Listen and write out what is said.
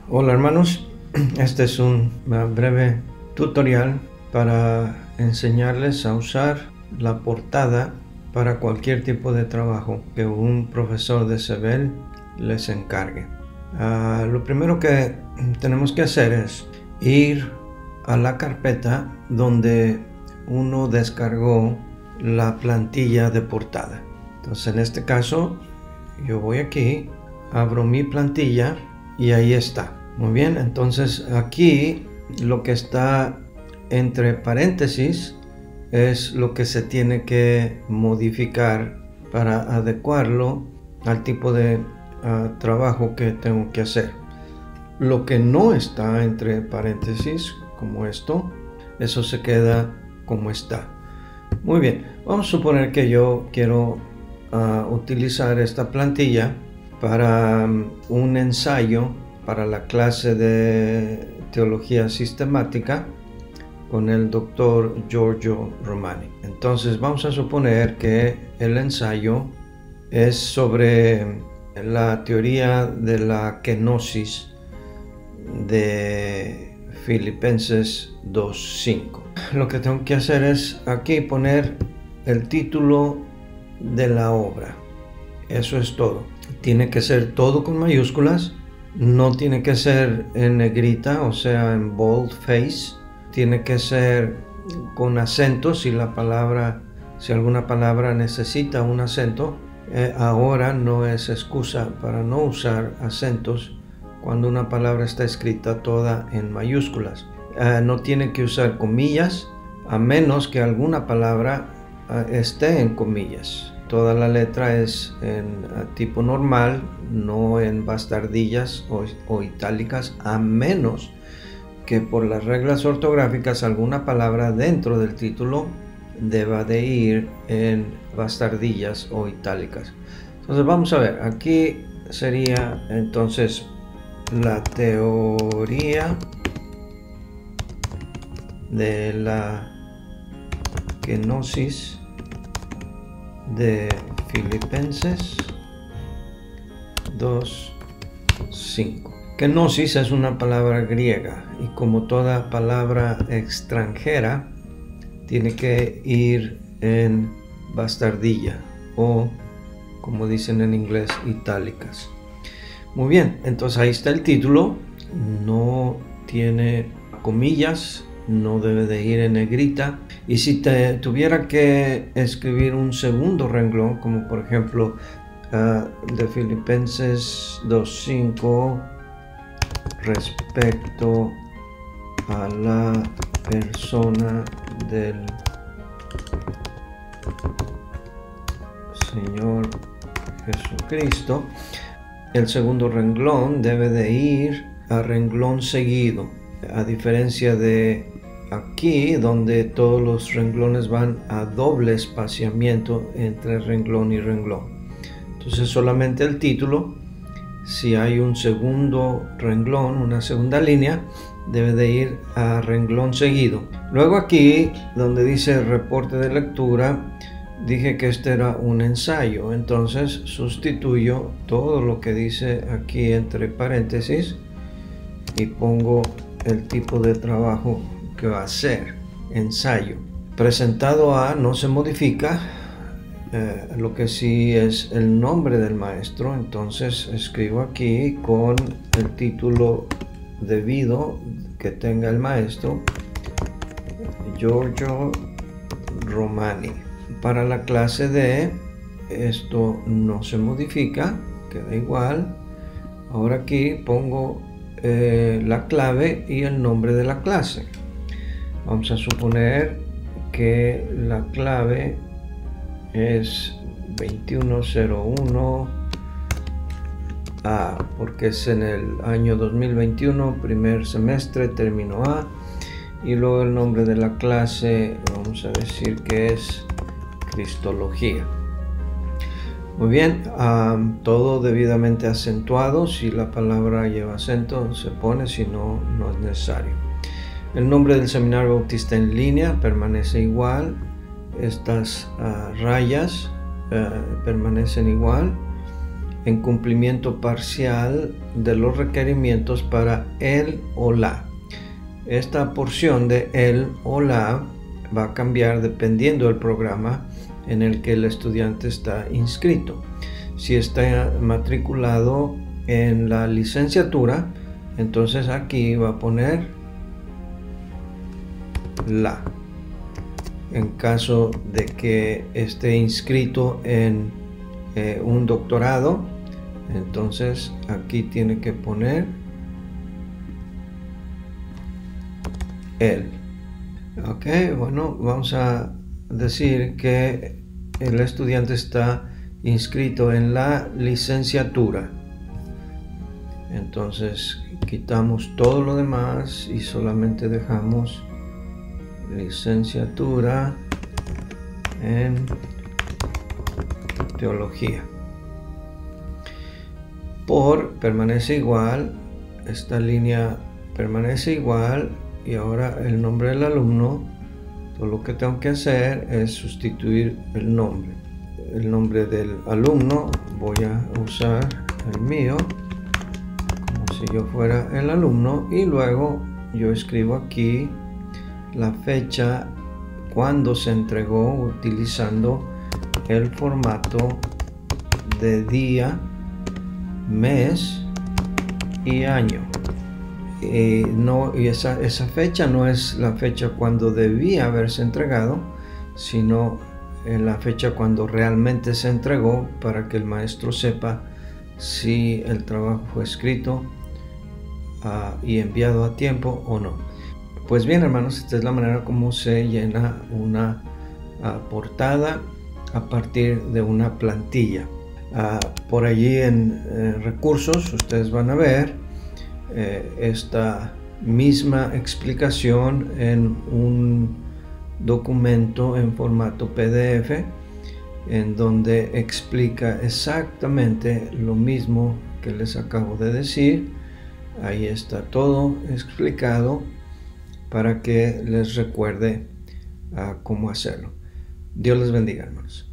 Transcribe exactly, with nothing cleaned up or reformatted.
Hola hermanos, este es un breve tutorial para enseñarles a usar la portada para cualquier tipo de trabajo que un profesor de CEBEL les encargue. Uh, lo primero que tenemos que hacer es ir a la carpeta donde uno descargó la plantilla de portada. Entonces en este caso yo voy aquí, abro mi plantilla y ahí está. Muy bien, entonces aquí lo que está entre paréntesis es lo que se tiene que modificar para adecuarlo al tipo de uh, trabajo que tengo que hacer. Lo que no está entre paréntesis, como esto, eso se queda como está. Muy bien, vamos a suponer que yo quiero uh, utilizar esta plantilla para um, un ensayo para la clase de teología sistemática con el doctor Giorgio Romani. Entonces vamos a suponer que el ensayo es sobre la teoría de la kenosis de Filipenses dos cinco. Lo que tengo que hacer es aquí poner el título de la obra. Eso es todo. Tiene que ser todo con mayúsculas. No tiene que ser en negrita, o sea, en boldface. Tiene que ser con acentos si la palabra, si alguna palabra necesita un acento. Eh, ahora no es excusa para no usar acentos cuando una palabra está escrita toda en mayúsculas. Eh, no tiene que usar comillas, a menos que alguna palabra eh, esté en comillas. Toda la letra es en uh, tipo normal, no en bastardillas o, o itálicas, a menos que por las reglas ortográficas alguna palabra dentro del título deba de ir en bastardillas o itálicas. Entonces vamos a ver, aquí sería entonces la teoría de la kenosis de Filipenses dos cinco. Kenosis es una palabra griega y como toda palabra extranjera tiene que ir en bastardilla o, como dicen en inglés, itálicas. Muy bien, entonces ahí está el título, no tiene comillas, no debe de ir en negrita. Y si te tuviera que escribir un segundo renglón, como por ejemplo uh, de Filipenses dos cinco respecto a la persona del Señor Jesucristo, el segundo renglón debe de ir a renglón seguido, a diferencia de aquí, donde todos los renglones van a doble espaciamiento entre renglón y renglón. Entonces solamente el título, si hay un segundo renglón, una segunda línea, debe de ir a renglón seguido. Luego aquí, donde dice reporte de lectura, dije que este era un ensayo. Entonces sustituyo todo lo que dice aquí entre paréntesis y pongo el tipo de trabajo que va a ser ensayo. Presentado a no se modifica, eh, lo que sí es el nombre del maestro. Entonces escribo aquí con el título debido que tenga el maestro, Giorgio Romani. Para la clase de esto no se modifica, queda igual. Ahora aquí pongo eh, la clave y el nombre de la clase. Vamos a suponer que la clave es veintiuno cero uno A, porque es en el año dos mil veintiuno, primer semestre, término A. Y luego el nombre de la clase, vamos a decir que es Cristología. Muy bien, um, todo debidamente acentuado. Si la palabra lleva acento, se pone, si no, no es necesario. El nombre del Seminario Bautista en línea permanece igual. Estas uh, rayas uh, permanecen igual. en cumplimiento parcial de los requerimientos para el o la. Esta porción de el o la va a cambiar dependiendo del programa en el que el estudiante está inscrito. Si está matriculado en la licenciatura, entonces aquí va a poner la. En caso de que esté inscrito en eh, un doctorado, entonces aquí tiene que poner el. Ok, bueno, vamos a decir que el estudiante está inscrito en la licenciatura. Entonces quitamos todo lo demás y solamente dejamos licenciatura en teología. Por permanece igual, esta línea permanece igual y ahora el nombre del alumno, todo lo que tengo que hacer es sustituir el nombre. El nombre del alumno voy a usar el mío como si yo fuera el alumno y luego yo escribo aquí la fecha cuando se entregó utilizando el formato de día, mes y año. Y, no, y esa, esa fecha no es la fecha cuando debía haberse entregado, sino en la fecha cuando realmente se entregó, para que el maestro sepa si el trabajo fue escrito uh, y enviado a tiempo o no. Pues bien, hermanos, esta es la manera como se llena una uh, portada a partir de una plantilla. Uh, por allí en eh, recursos ustedes van a ver eh, esta misma explicación en un documento en formato P D F, en donde explica exactamente lo mismo que les acabo de decir. Ahí está todo explicado para que les recuerde uh, cómo hacerlo. Dios les bendiga, hermanos.